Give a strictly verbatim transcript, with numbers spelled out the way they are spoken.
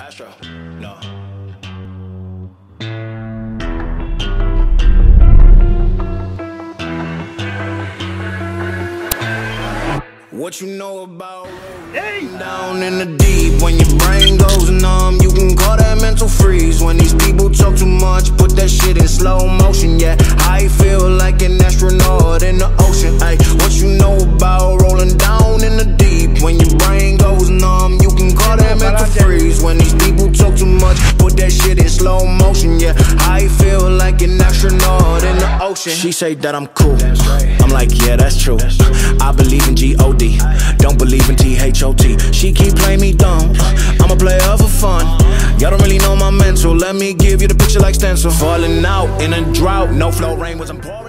Astro, no. What you know about rolling down in the deep? When your brain goes numb, you can call that mental freeze. When these people talk too much, put that shit in slow motion. Yeah, I feel like an astronaut in the ocean. Ay, what you know about rolling down in the deep? When your brain goes numb, you can call that mental freeze. When these people talk too much, put that shit in slow motion. Yeah, I feel like an astronaut in the ocean. She say that I'm cool, I'm like, yeah, that's true. I believe in G O D, don't believe in T H O T. She keep playing me dumb, I'm a player for fun. Y'all don't really know my mental, let me give you the picture like stencil. Falling out in a drought, no flow, rain was pouring.